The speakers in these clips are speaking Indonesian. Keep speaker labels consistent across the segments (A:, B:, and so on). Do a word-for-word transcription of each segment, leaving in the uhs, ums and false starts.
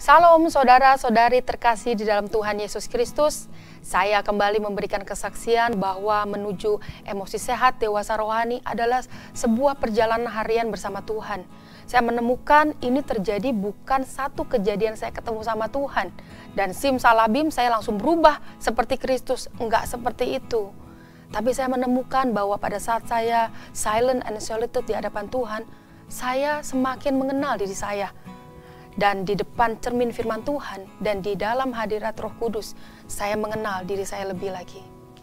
A: Salam saudara-saudari terkasih di dalam Tuhan Yesus Kristus. Saya kembali memberikan kesaksian bahwa menuju emosi sehat dewasa rohani adalah sebuah perjalanan harian bersama Tuhan. Saya menemukan ini terjadi bukan satu kejadian saya ketemu sama Tuhan dan simsalabim saya langsung berubah seperti Kristus. Enggak seperti itu. Tapi saya menemukan bahwa pada saat saya silent and solitude di hadapan Tuhan, saya semakin mengenal diri saya. Dan di depan cermin firman Tuhan dan di dalam hadirat Roh Kudus, saya mengenal diri saya lebih lagi.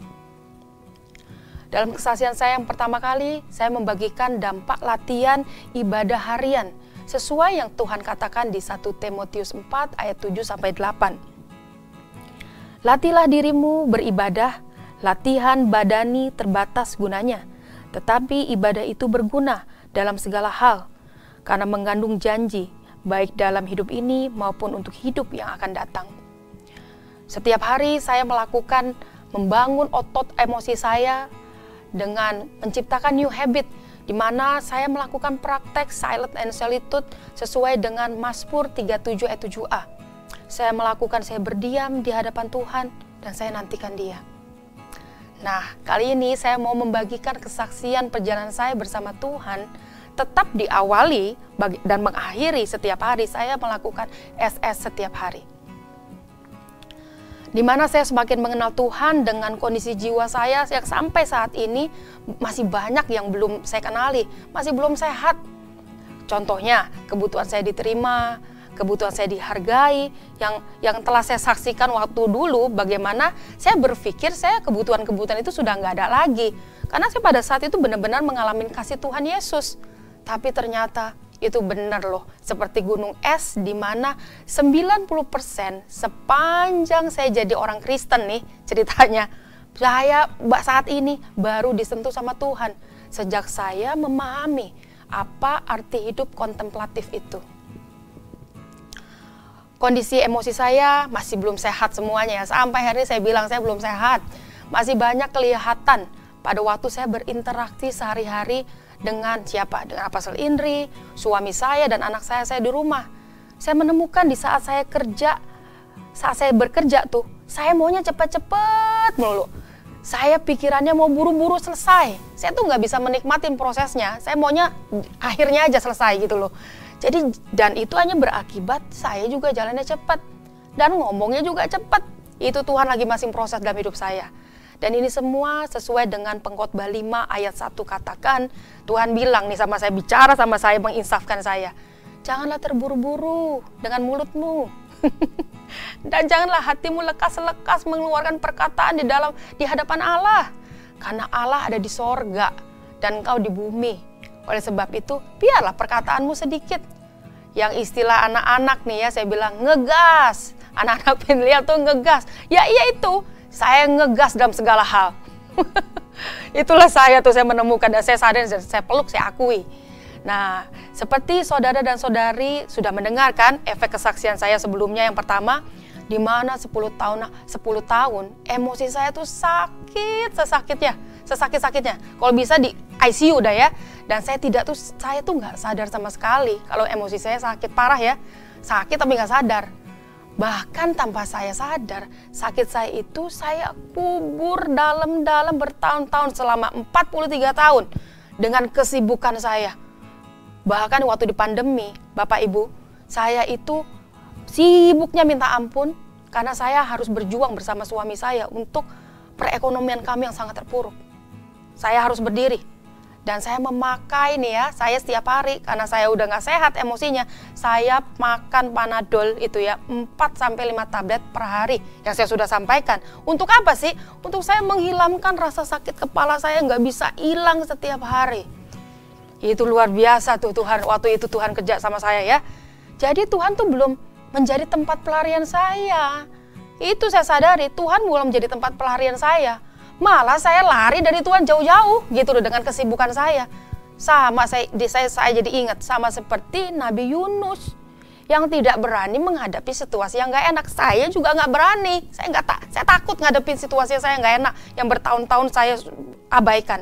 A: Dalam kesaksian saya yang pertama kali, saya membagikan dampak latihan ibadah harian sesuai yang Tuhan katakan di satu Timotius empat ayat tujuh sampai delapan. Latihlah dirimu beribadah, latihan badani terbatas gunanya, tetapi ibadah itu berguna dalam segala hal, karena mengandung janji, baik dalam hidup ini maupun untuk hidup yang akan datang. Setiap hari saya melakukan membangun otot emosi saya dengan menciptakan new habit, di mana saya melakukan praktek silent and solitude sesuai dengan Mazmur tiga puluh tujuh ayat tujuh a. Saya melakukan, saya berdiam di hadapan Tuhan dan saya nantikan Dia. Nah, kali ini saya mau membagikan kesaksian perjalanan saya bersama Tuhan, tetap diawali dan mengakhiri setiap hari saya melakukan S S setiap hari. Di mana saya semakin mengenal Tuhan dengan kondisi jiwa saya yang sampai saat ini masih banyak yang belum saya kenali, masih belum sehat. Contohnya, kebutuhan saya diterima, kebutuhan saya dihargai, yang yang telah saya saksikan waktu dulu bagaimana saya berpikir saya kebutuhan-kebutuhan itu sudah nggak ada lagi. Karena saya pada saat itu benar-benar mengalami kasih Tuhan Yesus. Tapi ternyata itu benar loh, seperti gunung es di mana sembilan puluh persen sepanjang saya jadi orang Kristen nih ceritanya, saya saat ini baru disentuh sama Tuhan sejak saya memahami apa arti hidup kontemplatif itu. Kondisi emosi saya masih belum sehat semuanya ya, sampai hari ini saya bilang saya belum sehat. Masih banyak kelihatan pada waktu saya berinteraksi sehari-hari dengan siapa? Dengan Apostel Indri, suami saya dan anak saya, saya di rumah. Saya menemukan di saat saya kerja, saat saya bekerja tuh, saya maunya cepat-cepat melulu. Saya pikirannya mau buru-buru selesai. Saya tuh nggak bisa menikmatin prosesnya. Saya maunya akhirnya aja selesai gitu loh. Jadi, dan itu hanya berakibat saya juga jalannya cepat. Dan ngomongnya juga cepat. Itu Tuhan lagi masing proses dalam hidup saya. Dan ini semua sesuai dengan Pengkhotbah lima ayat satu katakan, Tuhan bilang nih sama saya, bicara sama saya, menginsafkan saya. Janganlah terburu-buru dengan mulutmu. Dan janganlah hatimu lekas-lekas mengeluarkan perkataan di dalam di hadapan Allah. Karena Allah ada di sorga dan engkau di bumi. Oleh sebab itu, biarlah perkataanmu sedikit. Yang istilah anak-anak nih ya, saya bilang ngegas. Anak-anak pengen lihat tuh ngegas. Ya iya itu. Saya ngegas dalam segala hal. Itulah saya tuh, saya menemukan dan saya sadar, saya peluk, saya akui. Nah, seperti saudara dan saudari sudah mendengarkan efek kesaksian saya sebelumnya yang pertama, di mana sepuluh tahun sepuluh tahun emosi saya tuh sakit sesakitnya, sesakit-sakitnya. Kalau bisa di I C U udah ya. Dan saya tidak tuh saya tuh nggak sadar sama sekali kalau emosi saya sakit parah ya. Sakit tapi nggak sadar. Bahkan tanpa saya sadar, sakit saya itu saya kubur dalam-dalam bertahun-tahun selama empat puluh tiga tahun dengan kesibukan saya. Bahkan waktu di pandemi, Bapak Ibu, saya itu sibuknya minta ampun karena saya harus berjuang bersama suami saya untuk perekonomian kami yang sangat terpuruk. Saya harus berdiri. Dan saya memakai nih ya, saya setiap hari karena saya udah gak sehat emosinya, saya makan Panadol itu ya empat sampai lima tablet per hari yang saya sudah sampaikan. Untuk apa sih? Untuk saya menghilangkan rasa sakit kepala saya gak bisa hilang setiap hari. Itu luar biasa tuh Tuhan, waktu itu Tuhan kerja sama saya ya. Jadi Tuhan tuh belum menjadi tempat pelarian saya. Itu saya sadari, Tuhan belum menjadi tempat pelarian saya. Malah saya lari dari Tuhan jauh-jauh gitu loh dengan kesibukan saya. Sama saya, saya, saya jadi ingat sama seperti Nabi Yunus yang tidak berani menghadapi situasi yang gak enak. Saya juga gak berani. Saya, gak ta saya takut ngadepin situasi saya yang gak enak yang bertahun-tahun saya abaikan.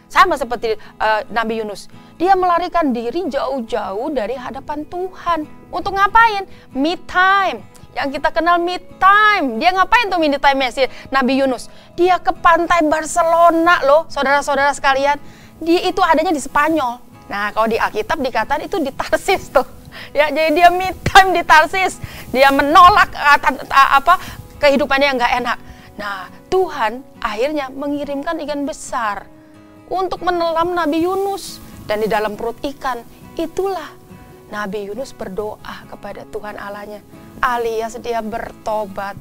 A: Sama seperti uh, Nabi Yunus. Dia melarikan diri jauh-jauh dari hadapan Tuhan. Untuk ngapain? Me time. Yang kita kenal me time. Dia ngapain tuh me time-nya si Nabi Yunus? Dia ke pantai Barcelona loh, saudara-saudara sekalian. Dia itu adanya di Spanyol. Nah, kalau di Alkitab dikatakan itu di Tarsis tuh. Ya, jadi dia me time di Tarsis. Dia menolak uh, apa kehidupannya yang nggak enak. Nah, Tuhan akhirnya mengirimkan ikan besar untuk menelan Nabi Yunus. Dan di dalam perut ikan, itulah Nabi Yunus berdoa kepada Tuhan Allahnya, alias dia bertobat.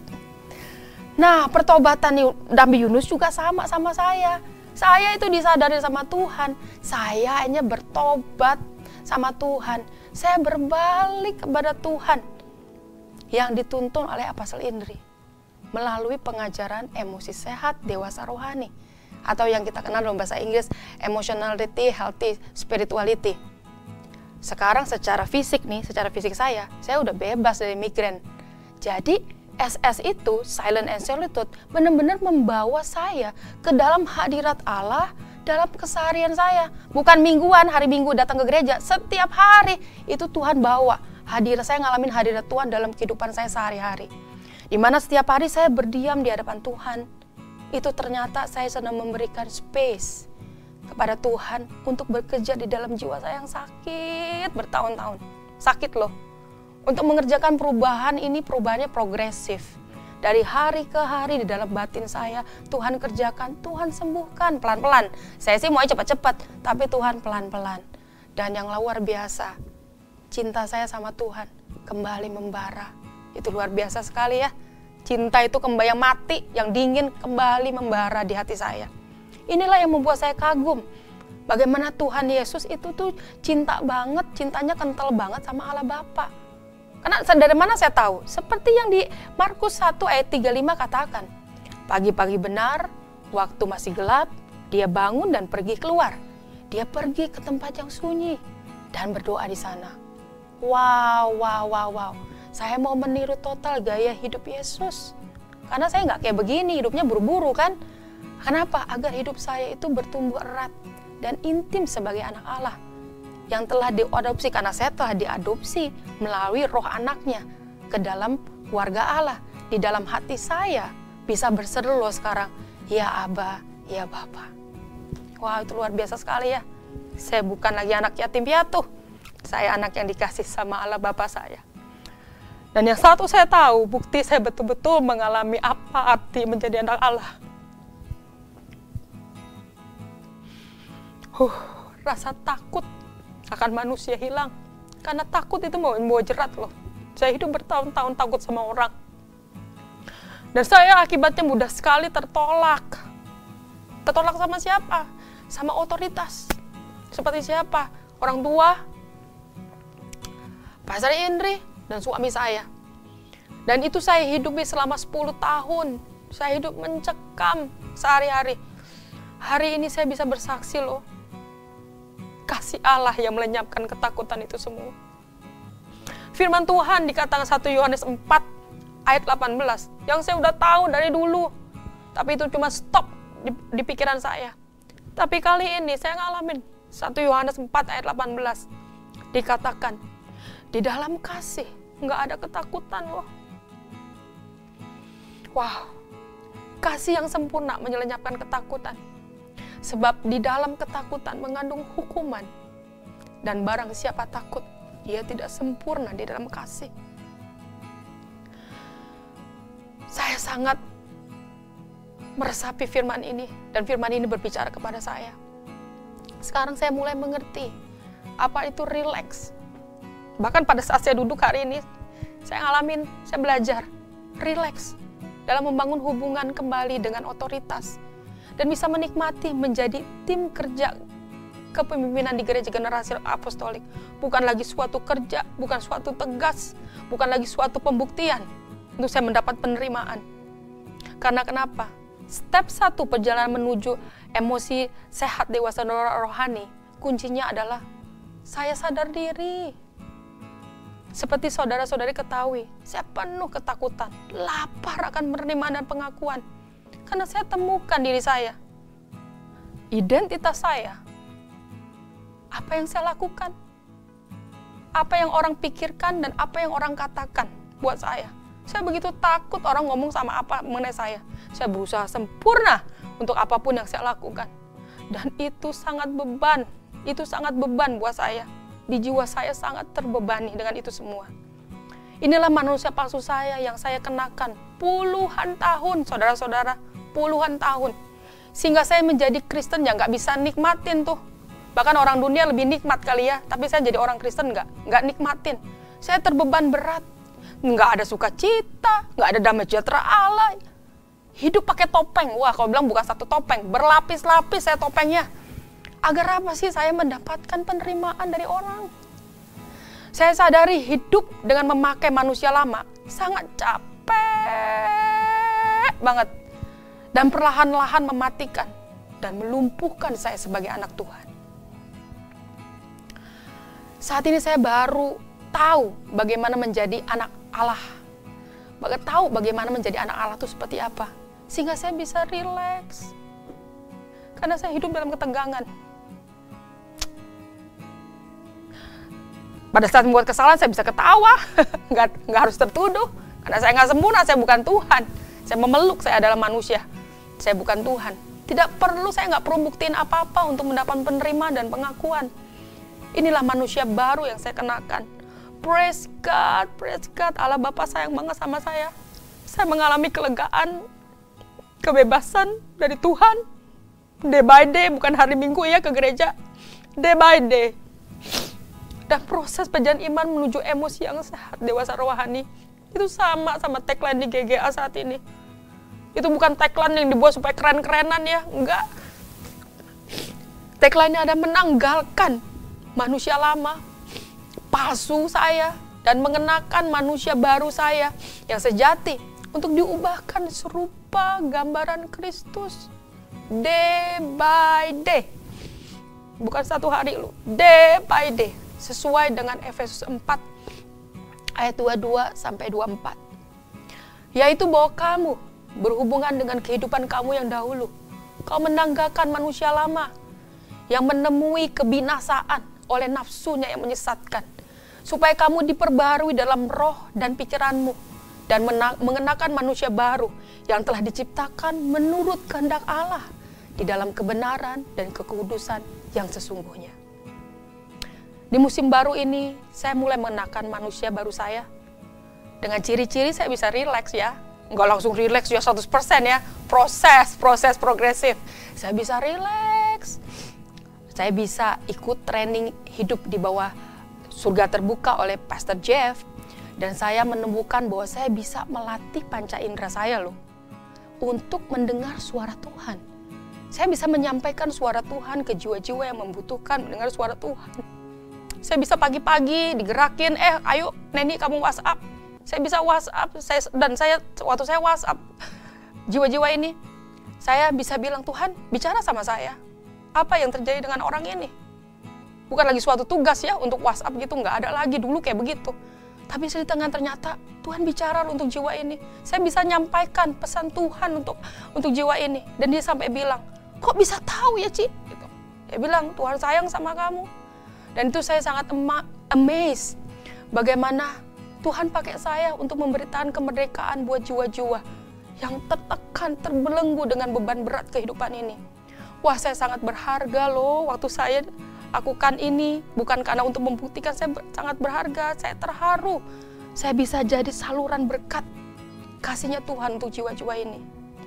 A: Nah, pertobatan Nabi Yunus juga sama sama saya. Saya itu disadari sama Tuhan. Saya hanya bertobat sama Tuhan. Saya berbalik kepada Tuhan yang dituntun oleh Apostle Indri melalui pengajaran emosi sehat dewasa rohani, atau yang kita kenal dalam bahasa Inggris emotionality, healthy spirituality. Sekarang secara fisik nih, secara fisik saya, saya udah bebas dari migrain. Jadi S S itu, silent and solitude, benar-benar membawa saya ke dalam hadirat Allah dalam keseharian saya. Bukan mingguan, hari Minggu datang ke gereja, setiap hari itu Tuhan bawa. Hadirat saya ngalamin hadirat Tuhan dalam kehidupan saya sehari-hari. Di mana setiap hari saya berdiam di hadapan Tuhan. Itu ternyata saya sedang memberikan space kepada Tuhan untuk bekerja di dalam jiwa saya yang sakit bertahun-tahun. Sakit loh. Untuk mengerjakan perubahan ini, perubahannya progresif. Dari hari ke hari di dalam batin saya, Tuhan kerjakan, Tuhan sembuhkan pelan-pelan. Saya sih mau cepat-cepat, tapi Tuhan pelan-pelan. Dan yang luar biasa, cinta saya sama Tuhan kembali membara. Itu luar biasa sekali ya. Cinta itu kembali yang mati, yang dingin kembali membara di hati saya. Inilah yang membuat saya kagum. Bagaimana Tuhan Yesus itu tuh cinta banget, cintanya kental banget sama Allah Bapa. Karena dari mana saya tahu? Seperti yang di Markus satu ayat tiga puluh lima katakan. Pagi-pagi benar, waktu masih gelap, dia bangun dan pergi keluar. Dia pergi ke tempat yang sunyi dan berdoa di sana. Wow, wow, wow, wow. Saya mau meniru total gaya hidup Yesus. Karena saya nggak kayak begini, hidupnya buru-buru kan. Kenapa? Agar hidup saya itu bertumbuh erat dan intim sebagai anak Allah. Yang telah diadopsi, karena saya telah diadopsi melalui roh anaknya ke dalam keluarga Allah. Di dalam hati saya bisa berseru loh sekarang, ya Aba, ya Bapa. Wah, itu luar biasa sekali ya. Saya bukan lagi anak yatim piatu. Saya anak yang dikasih sama Allah Bapa saya. Dan yang satu saya tahu, bukti saya betul-betul mengalami apa arti menjadi anak Allah. Huh, rasa takut akan manusia hilang. Karena takut itu mau membawa jerat loh. Saya hidup bertahun-tahun takut sama orang. Dan saya akibatnya mudah sekali tertolak. Tertolak sama siapa? Sama otoritas. Seperti siapa? Orang tua, Pastor Indri, dan suami saya. Dan itu saya hidupi selama sepuluh tahun. Saya hidup mencekam sehari-hari. Hari ini saya bisa bersaksi loh. Kasih Allah yang melenyapkan ketakutan itu semua. Firman Tuhan dikatakan satu Yohanes empat ayat delapan belas. Yang saya udah tahu dari dulu. Tapi itu cuma stop di, di pikiran saya. Tapi kali ini saya ngalamin satu Yohanes empat ayat delapan belas. Dikatakan, di dalam kasih nggak ada ketakutan loh. Wow, kasih yang sempurna menyelenyapkan ketakutan. Sebab di dalam ketakutan mengandung hukuman. Dan barang siapa takut, dia tidak sempurna di dalam kasih. Saya sangat meresapi firman ini. Dan firman ini berbicara kepada saya. Sekarang saya mulai mengerti apa itu relax. Bahkan pada saat saya duduk hari ini, saya ngalamin, saya belajar relax dalam membangun hubungan kembali dengan otoritas. Dan bisa menikmati menjadi tim kerja kepemimpinan di gereja generasi apostolik. Bukan lagi suatu kerja, bukan suatu tegas, bukan lagi suatu pembuktian untuk saya mendapat penerimaan. Karena kenapa? Step satu perjalanan menuju emosi sehat dewasa rohani, kuncinya adalah saya sadar diri. Seperti saudara-saudari ketahui, saya penuh ketakutan, lapar akan penerimaan dan pengakuan. Karena saya temukan diri saya. identitas saya. Apa yang saya lakukan, apa yang orang pikirkan, dan apa yang orang katakan buat saya. Saya begitu takut orang ngomong sama apa mengenai saya. Saya berusaha sempurna untuk apapun yang saya lakukan. Dan itu sangat beban, itu sangat beban buat saya. Di jiwa saya sangat terbebani dengan itu semua. Inilah manusia palsu saya yang saya kenakan puluhan tahun, saudara-saudara, puluhan tahun. Sehingga saya menjadi Kristen yang nggak bisa nikmatin tuh. Bahkan orang dunia lebih nikmat kali ya, tapi saya jadi orang Kristen nggak, nggak nikmatin. Saya terbeban berat, nggak ada sukacita, nggak ada damai sejahtera Allah. Hidup pakai topeng, wah kalau bilang bukan satu topeng, berlapis-lapis saya topengnya. Agar apa sih saya mendapatkan penerimaan dari orang? Saya sadari hidup dengan memakai manusia lama sangat capek banget. Dan perlahan-lahan mematikan dan melumpuhkan saya sebagai anak Tuhan. Saat ini saya baru tahu bagaimana menjadi anak Allah. Baru tahu bagaimana menjadi anak Allah itu seperti apa. Sehingga saya bisa rileks. Karena saya hidup dalam ketegangan. Pada saat membuat kesalahan saya bisa ketawa. nggak, nggak harus tertuduh. Karena saya nggak sempurna, saya bukan Tuhan. Saya memeluk, saya adalah manusia. Saya bukan Tuhan. Tidak perlu, saya nggak perlu buktiin apa-apa untuk mendapatkan penerimaan dan pengakuan. Inilah manusia baru yang saya kenakan. Praise God, praise God. Allah Bapa sayang banget sama saya. Saya mengalami kelegaan, kebebasan dari Tuhan. Day by day, bukan hari Minggu ya ke gereja. Day by day. Dan proses perjalanan iman menuju emosi yang sehat, dewasa rohani. Itu sama sama tagline di G G A saat ini. Itu bukan tagline yang dibuat supaya keren-kerenan ya. Enggak. Tagline-nya ada menanggalkan manusia lama, palsu saya, dan mengenakan manusia baru saya yang sejati untuk diubahkan serupa gambaran Kristus. Day by day. Bukan satu hari lu, day by day. Sesuai dengan Efesus empat ayat dua puluh dua sampai dua puluh empat. Yaitu bahwa kamu berhubungan dengan kehidupan kamu yang dahulu. Kau menanggalkan manusia lama yang menemui kebinasaan oleh nafsunya yang menyesatkan, supaya kamu diperbarui dalam roh dan pikiranmu, dan mengenakan manusia baru yang telah diciptakan menurut kehendak Allah di dalam kebenaran dan kekudusan yang sesungguhnya. Di musim baru ini, saya mulai mengenakan manusia baru saya. Dengan ciri-ciri saya bisa rileks ya, nggak langsung rileks ya seratus persen ya, proses, proses progresif. Saya bisa rileks. Saya bisa ikut training hidup di bawah surga terbuka oleh Pastor Jeff. Dan saya menemukan bahwa saya bisa melatih panca indera saya loh. Untuk mendengar suara Tuhan. Saya bisa menyampaikan suara Tuhan ke jiwa-jiwa yang membutuhkan mendengar suara Tuhan. Saya bisa pagi-pagi digerakin, eh ayo Neni kamu WhatsApp. Saya bisa WhatsApp, saya, dan saya waktu saya WhatsApp jiwa-jiwa ini, saya bisa bilang, Tuhan bicara sama saya. Apa yang terjadi dengan orang ini? Bukan lagi suatu tugas ya untuk WhatsApp gitu, nggak ada lagi dulu kayak begitu. Tapi di tengah ternyata Tuhan bicara untuk jiwa ini. Saya bisa nyampaikan pesan Tuhan untuk untuk jiwa ini. Dan dia sampai bilang, kok bisa tahu ya Ci? Gitu. Dia bilang, Tuhan sayang sama kamu. Dan itu saya sangat amazed. Bagaimana Tuhan pakai saya untuk memberikan kemerdekaan buat jiwa-jiwa yang tertekan, terbelenggu dengan beban berat kehidupan ini. Wah, saya sangat berharga loh waktu saya lakukan ini. Bukan karena untuk membuktikan saya ber, sangat berharga, saya terharu. Saya bisa jadi saluran berkat kasihnya Tuhan untuk jiwa-jiwa ini.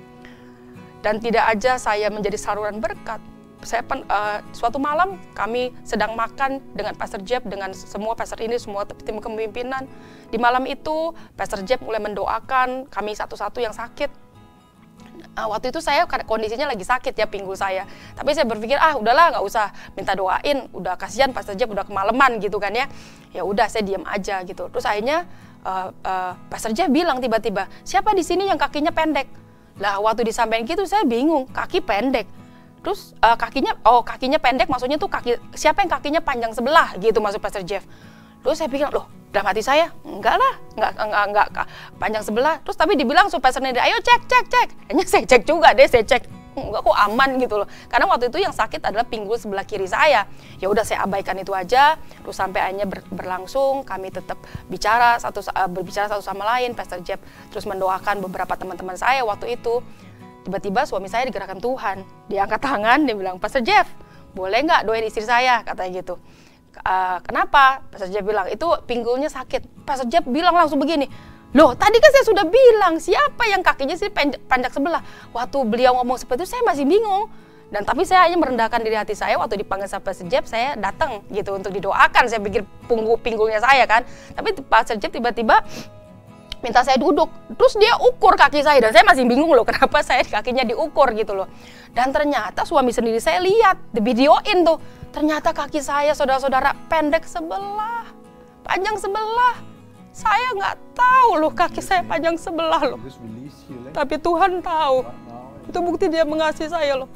A: Dan tidak aja saya menjadi saluran berkat. Saya uh, suatu malam kami sedang makan dengan Pastor Jeff, dengan semua pastor ini, semua tim kepemimpinan. Di malam itu Pastor Jeff mulai mendoakan kami satu-satu yang sakit. Uh, waktu itu saya kondisinya lagi sakit ya pinggul saya. Tapi saya berpikir ah udahlah nggak usah minta doain, udah kasihan Pastor Jeff udah kemalaman gitu kan ya. Ya udah saya diam aja gitu. Terus akhirnya uh, uh, Pastor Jeff bilang tiba-tiba, siapa di sini yang kakinya pendek? Lah waktu disampaikan gitu saya bingung, kaki pendek. Terus uh, kakinya, oh kakinya pendek maksudnya tuh kaki, siapa yang kakinya panjang sebelah gitu maksud Pastor Jeff. Terus saya pikir, loh dalam hati saya, enggak lah, enggak, enggak, enggak, enggak panjang sebelah. Terus tapi dibilang supaya Pastor Nedi, ayo cek, cek, cek. Hanya saya cek juga deh, saya cek. enggak kok, aman gitu loh. Karena waktu itu yang sakit adalah pinggul sebelah kiri saya. Ya udah saya abaikan itu aja. Terus sampai akhirnya ber, berlangsung, kami tetap bicara satu uh, berbicara satu sama lain. Pastor Jeff terus mendoakan beberapa teman-teman saya waktu itu. Tiba-tiba suami saya digerakkan Tuhan. Dia angkat tangan, dia bilang, "Pastor Jeff, boleh nggak doain istri saya?" Katanya gitu. Uh, kenapa? Pastor Jeff bilang, "Itu pinggulnya sakit." Pastor Jeff bilang langsung begini, "Loh, tadi kan saya sudah bilang, siapa yang kakinya sih panjang sebelah?" Waktu beliau ngomong seperti itu, saya masih bingung. Dan tapi saya hanya merendahkan diri hati saya, waktu dipanggil sama Pastor Jeff, saya datang gitu untuk didoakan. Saya pikir punggung pinggulnya saya kan. Tapi Pastor Jeff tiba-tiba minta saya duduk. Terus dia ukur kaki saya, dan saya masih bingung loh, kenapa saya kakinya diukur gitu loh. Dan ternyata suami sendiri saya lihat, di videoin tuh. Ternyata kaki saya, saudara-saudara, pendek sebelah, panjang sebelah. Saya nggak tahu loh kaki saya panjang sebelah loh. Tapi Tuhan tahu. Itu bukti Dia mengasihi saya loh.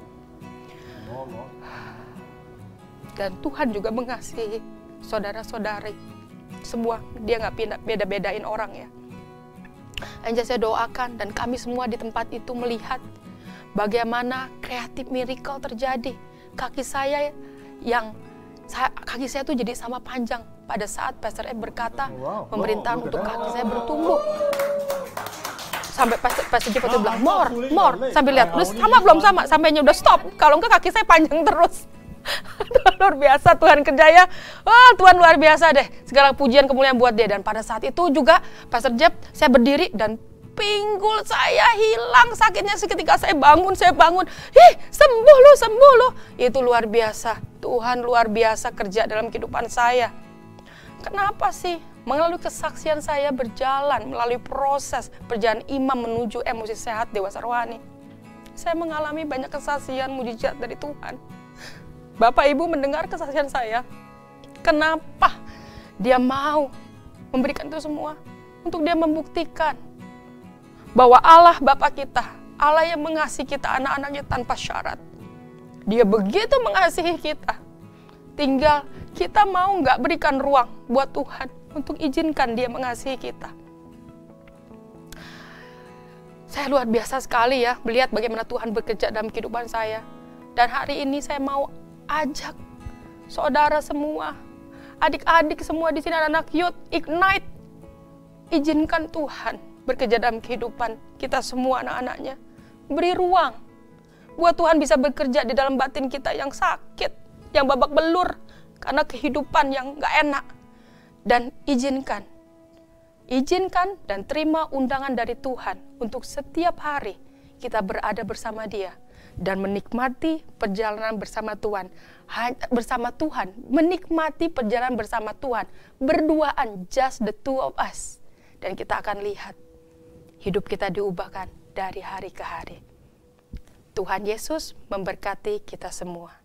A: Dan Tuhan juga mengasihi saudara-saudari. Semua, Dia nggak beda-bedain orang ya. Anjay, saya doakan dan kami semua di tempat itu melihat bagaimana kreatif miracle terjadi. Kaki saya yang saya, kaki saya tuh jadi sama panjang. Pada saat Pastor Ed berkata, wow, pemerintahan wow, untuk kaki saya bertumbuh. Sampai Pastor, Pastor Jeff itu bilang, more, more. Sampai lihat, udah sama belum sama? Sampainya udah stop. Kalau enggak kaki saya panjang terus. Luar biasa Tuhan kerjanya. Wah, Tuhan luar biasa deh. Segala pujian kemuliaan buat Dia. Dan pada saat itu juga Pastor Jeff, saya berdiri dan pinggul saya hilang sakitnya. Seketika saya bangun, saya bangun. Ih, sembuh loh, sembuh loh. Itu luar biasa. Tuhan luar biasa kerja dalam kehidupan saya. Kenapa sih? Melalui kesaksian saya berjalan, melalui proses perjalanan imam menuju emosi sehat dewasa rohani. Saya mengalami banyak kesaksian mujizat dari Tuhan. Bapak Ibu mendengar kesaksian saya. Kenapa Dia mau memberikan itu semua? Untuk Dia membuktikan bahwa Allah Bapa kita, Allah yang mengasihi kita anak-anaknya tanpa syarat. Dia begitu mengasihi kita. Tinggal kita mau nggak berikan ruang buat Tuhan untuk izinkan Dia mengasihi kita. Saya luar biasa sekali ya melihat bagaimana Tuhan bekerja dalam kehidupan saya. Dan hari ini saya mau ajak saudara semua, adik-adik semua di sini, anak-anak youth, ignite. Izinkan Tuhan bekerja dalam kehidupan kita semua anak-anaknya. Beri ruang buat Tuhan bisa bekerja di dalam batin kita yang sakit, yang babak belur karena kehidupan yang gak enak. Dan izinkan, izinkan dan terima undangan dari Tuhan untuk setiap hari kita berada bersama Dia dan menikmati perjalanan bersama Tuhan, bersama Tuhan, menikmati perjalanan bersama Tuhan, berduaan, just the two of us. Dan kita akan lihat hidup kita diubahkan dari hari ke hari. Tuhan Yesus memberkati kita semua.